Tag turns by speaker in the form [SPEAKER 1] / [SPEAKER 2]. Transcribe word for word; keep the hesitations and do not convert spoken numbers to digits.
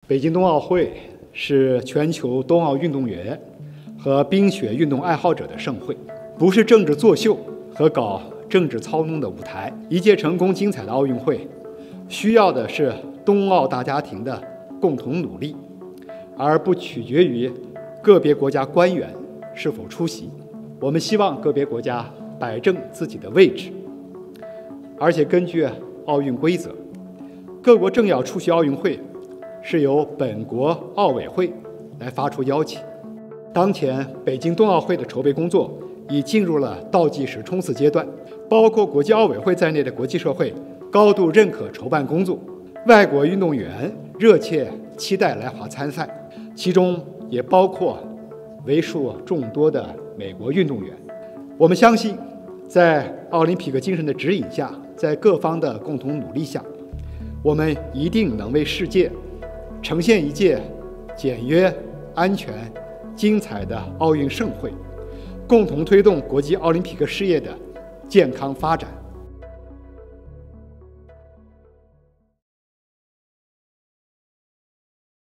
[SPEAKER 1] 北京冬奥会是全球冬奥运动员和冰雪运动爱好者的盛会，不是政治作秀和搞政治操弄的舞台。一届成功精彩的奥运会，需要的是冬奥大家庭的共同努力，而不取决于个别国家官员是否出席。我们希望个别国家摆正自己的位置，而且根据奥运规则，各国政要出席奥运会是由本国奥委会来发出邀请。当前北京冬奥会的筹备工作已进入了倒计时冲刺阶段，包括国际奥委会在内的国际社会高度认可筹办工作，外国运动员热切期待来华参赛，其中也包括为数众多的美国运动员。我们相信，在奥林匹克精神的指引下，在各方的共同努力下，我们一定能为世界呈现一届简约、安全、精彩的奥运盛会，共同推动国际奥林匹克事业的健康发展。